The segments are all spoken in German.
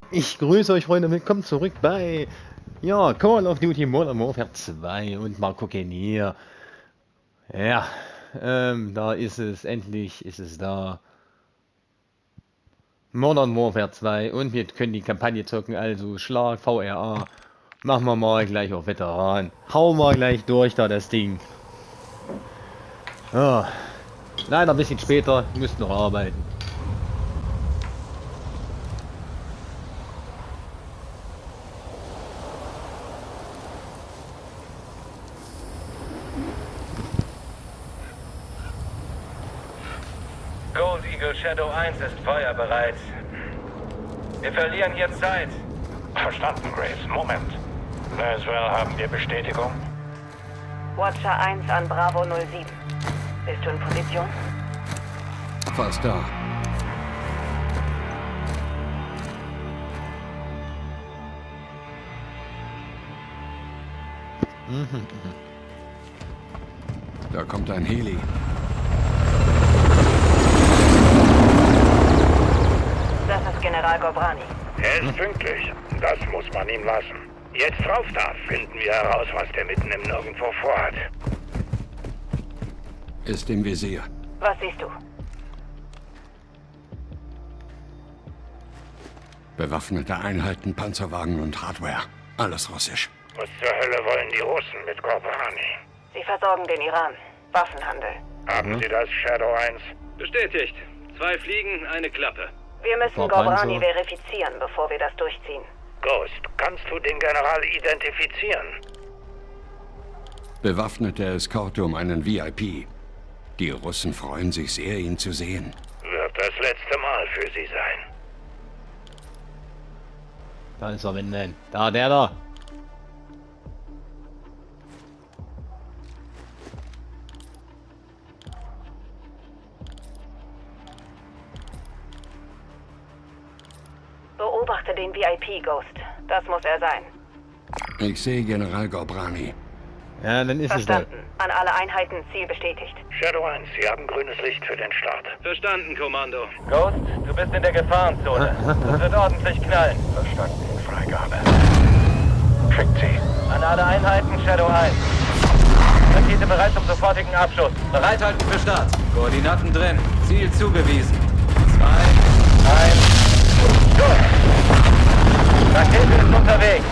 Ich grüße euch, Freunde, willkommen zurück bei, ja, Call of Duty Modern Warfare 2 und mal gucken hier. Ja, da ist es, endlich ist es da. Modern Warfare 2 und wir können die Kampagne zocken, also Schlag, VRA. Machen wir mal gleich auf Veteran. Hauen wir gleich durch da das Ding. Ja, leider ein bisschen später, müsst noch arbeiten. Gold Eagle Shadow 1 ist feuerbereit. Wir verlieren hier Zeit. Verstanden, Graves. Moment. Laswell, haben wir Bestätigung? Watcher 1 an Bravo 07. Bist du in Position? Fast da. Da kommt ein Heli. Das ist General Gobrani. Er ist pünktlich. Das muss man ihm lassen. Jetzt rauf da, finden wir heraus, was der mitten im Nirgendwo vorhat. Ist im Visier. Was siehst du? Bewaffnete Einheiten, Panzerwagen und Hardware. Alles russisch. Was zur Hölle wollen die Russen mit Gobrani? Sie versorgen den Iran. Waffenhandel. Haben Sie das, Shadow 1? Bestätigt. 2 Fliegen, eine Klappe. Wir müssen Gobrani verifizieren, bevor wir das durchziehen. Ghost, kannst du den General identifizieren? Bewaffnete Eskorte um einen VIP. Die Russen freuen sich sehr, ihn zu sehen. Wird das letzte Mal für Sie sein. Da ist er, wenn denn. Da, der da. Beobachte den VIP, Ghost. Das muss er sein. Ich sehe General Gobrani. Ja, dann ist es da. Verstanden. An alle Einheiten, Ziel bestätigt. Shadow 1, Sie haben grünes Licht für den Start. Verstanden, Kommando. Ghost, du bist in der Gefahrenzone. Es wird ordentlich knallen. Verstanden, Freigabe. Schickt sie. An alle Einheiten, Shadow 1. Rakete bereit zum sofortigen Abschuss. Bereithalten für Start. Koordinaten drin. Ziel zugewiesen. 2, 1, Schuss. Rakete ist unterwegs.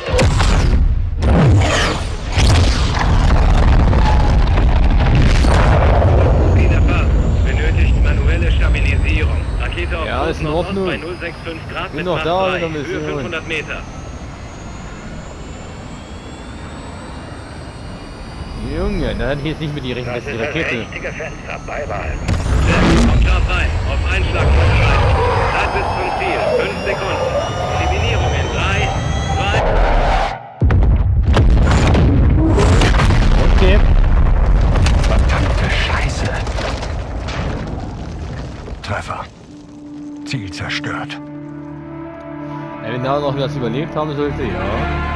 Benötigt manuelle Stabilisierung. Rakete auf Ja, ist in Nordost Ordnung. bei 065 Grad Bin mit noch Mach da, 3, wieder ein Höhe bisschen. 500 Meter. Junge, da hätte ich jetzt nicht mit die Rechnung, dass Das die ist das Rakete. richtige Fenster. Beibehalten. Sehr gut, kommt scharf rein. Auf Einschlag vorbereiten. Zeit bis zum Ziel. 5 Sekunden. Eliminierung in 3, 2... Okay. Verdammte Scheiße. Treffer. Ziel zerstört. Ja, wenn da noch was überlebt haben sollte, ja.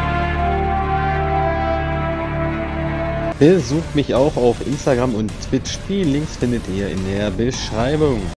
Besucht mich auch auf Instagram und Twitch. Die Links findet ihr in der Beschreibung.